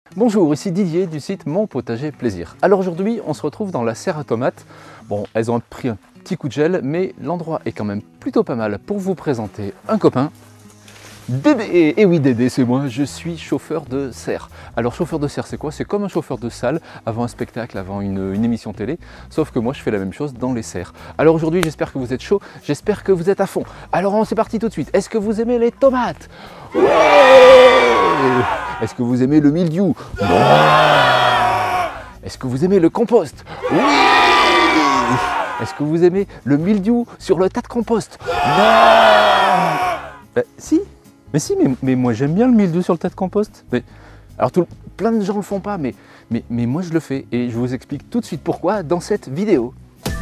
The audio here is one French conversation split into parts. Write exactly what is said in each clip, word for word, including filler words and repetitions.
Bonjour, ici Didier du site Mon Potager Plaisir. Alors aujourd'hui, on se retrouve dans la serre à tomates. Bon, elles ont pris un petit coup de gel, mais l'endroit est quand même plutôt pas mal pour vous présenter un copain. Dédé. Et oui Dédé, c'est moi, je suis chauffeur de serre. Alors chauffeur de serre, c'est quoi? C'est comme un chauffeur de salle avant un spectacle, avant une, une émission télé, sauf que moi je fais la même chose dans les serres. Alors aujourd'hui, j'espère que vous êtes chaud, j'espère que vous êtes à fond. Alors c'est parti tout de suite. Est-ce que vous aimez les tomates? Ouais. Est-ce que vous aimez le mildiou? Ouais. Est-ce que vous aimez le compost? Oui. Est-ce que vous aimez le mildiou sur le tas de compost? Non. Ben, si. Mais si, mais, mais moi j'aime bien le mildiou sur le tas de compost. Mais, alors tout, plein de gens le font pas, mais, mais, mais moi je le fais et je vous explique tout de suite pourquoi dans cette vidéo.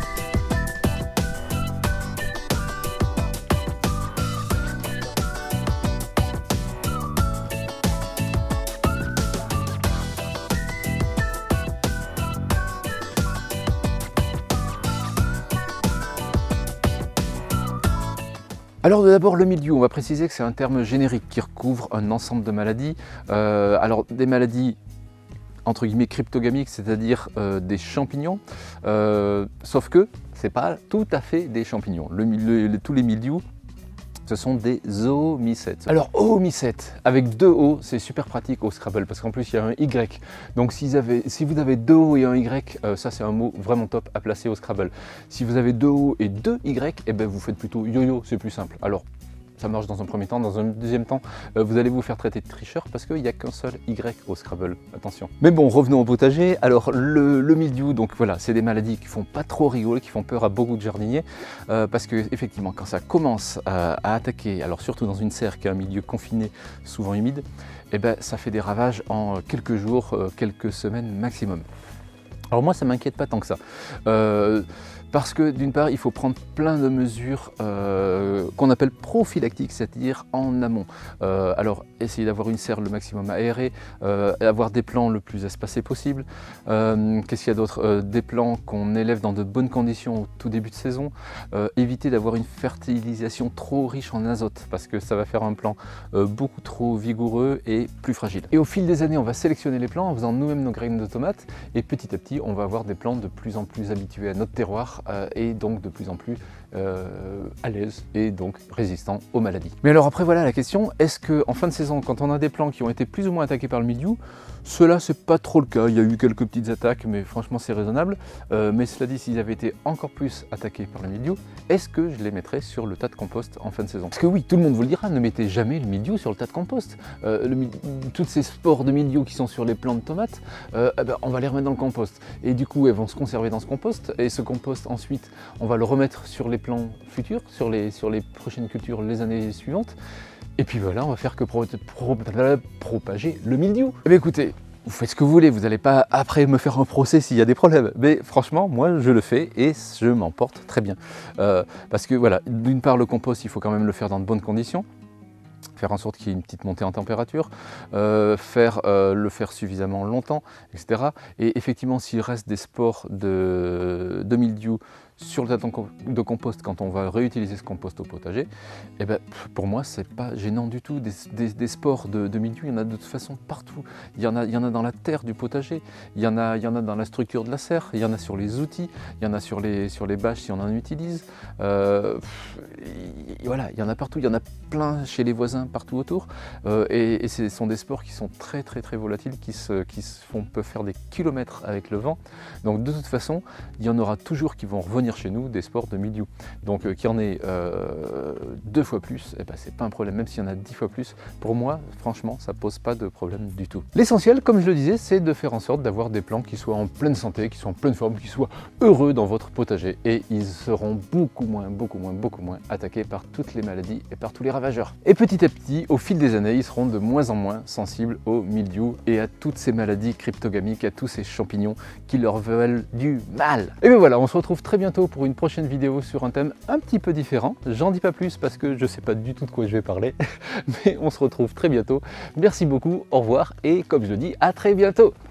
Alors d'abord le mildiou, on va préciser que c'est un terme générique qui recouvre un ensemble de maladies. Euh, alors des maladies entre guillemets cryptogamiques, c'est-à-dire euh, des champignons, euh, sauf que c'est pas tout à fait des champignons. Le, le, tous les mildious, ce sont des oomycètes. Alors oomycètes, avec deux O, c'est super pratique au Scrabble, parce qu'en plus il y a un Y. Donc si vous avez, si vous avez deux O et un Y, euh, ça c'est un mot vraiment top à placer au Scrabble. Si vous avez deux O et deux Y, eh ben vous faites plutôt yo-yo, c'est plus simple. Alors ça marche dans un premier temps, dans un deuxième temps, euh, vous allez vous faire traiter de tricheur parce qu'il n'y a qu'un seul Y au Scrabble, attention. Mais bon, revenons au potager. Alors le, le mildiou, donc voilà, c'est des maladies qui font pas trop rigoler, qui font peur à beaucoup de jardiniers, euh, parce que effectivement, quand ça commence à, à attaquer, alors surtout dans une serre qui est un milieu confiné, souvent humide, eh ben ça fait des ravages en quelques jours, euh, quelques semaines maximum. Alors moi, ça ne m'inquiète pas tant que ça. Euh, Parce que d'une part, il faut prendre plein de mesures euh, qu'on appelle prophylactiques, c'est-à-dire en amont. Euh, alors, essayer d'avoir une serre le maximum aérée, euh, avoir des plants le plus espacés possible. Euh, Qu'est-ce qu'il y a d'autre? euh, Des plants qu'on élève dans de bonnes conditions au tout début de saison. Euh, éviter d'avoir une fertilisation trop riche en azote, parce que ça va faire un plant euh, beaucoup trop vigoureux et plus fragile. Et au fil des années, on va sélectionner les plants en faisant nous-mêmes nos graines de tomates, et petit à petit, on va avoir des plants de plus en plus habitués à notre terroir, Euh, et donc de plus en plus euh, à l'aise et donc résistant aux maladies. Mais alors après voilà la question, est-ce qu'en fin de saison, quand on a des plants qui ont été plus ou moins attaqués par le mildiou, cela c'est pas trop le cas, il y a eu quelques petites attaques mais franchement c'est raisonnable, euh, mais cela dit, s'ils avaient été encore plus attaqués par le mildiou, est-ce que je les mettrais sur le tas de compost en fin de saison? Parce que oui, tout le monde vous le dira, ne mettez jamais le mildiou sur le tas de compost. Euh, le, toutes ces spores de mildiou qui sont sur les plants de tomates, euh, eh ben, on va les remettre dans le compost et du coup elles vont se conserver dans ce compost et ce compost ensuite on va le remettre sur les plants futurs, sur les, sur les prochaines cultures les années suivantes. Et puis voilà, on va faire que pro, pro, propager le mildiou. Eh bien écoutez, vous faites ce que vous voulez, vous n'allez pas après me faire un procès s'il y a des problèmes. Mais franchement, moi je le fais et je m'en porte très bien. Euh, parce que voilà, d'une part le compost, il faut quand même le faire dans de bonnes conditions. Faire en sorte qu'il y ait une petite montée en température, euh, faire, euh, le faire suffisamment longtemps, et cetera. Et effectivement, s'il reste des spores de, de mildiou sur le tas de compost quand on va réutiliser ce compost au potager, eh ben, pour moi, c'est pas gênant du tout. Des, des, des spores de, de mildiou, il y en a de toute façon partout. Il y en a, il y en a dans la terre du potager, il y en a, il y en a dans la structure de la serre, il y en a sur les outils, il y en a sur les, sur les bâches si on en utilise. Euh, et voilà, il y en a partout, il y en a plein chez les voisins, partout autour. Euh, et, et ce sont des spores qui sont très très très volatiles, qui, se, qui se font, peuvent faire des kilomètres avec le vent. Donc de toute façon, il y en aura toujours qui vont revenir chez nous des spores de mildiou. Donc euh, qu'il y en ait euh, deux fois plus, eh ben, c'est pas un problème, même s'il y en a dix fois plus. Pour moi, franchement, ça pose pas de problème du tout. L'essentiel, comme je le disais, c'est de faire en sorte d'avoir des plants qui soient en pleine santé, qui soient en pleine forme, qui soient heureux dans votre potager. Et ils seront beaucoup moins, beaucoup moins, beaucoup moins attaqués par toutes les maladies et par tous les ravageurs. Et petit à petit, au fil des années, ils seront de moins en moins sensibles au mildiou et à toutes ces maladies cryptogamiques, à tous ces champignons qui leur veulent du mal. Et bien voilà, on se retrouve très bientôt pour une prochaine vidéo sur un thème un petit peu différent. J'en dis pas plus parce que je sais pas du tout de quoi je vais parler, mais on se retrouve très bientôt. Merci beaucoup, au revoir et comme je le dis, à très bientôt.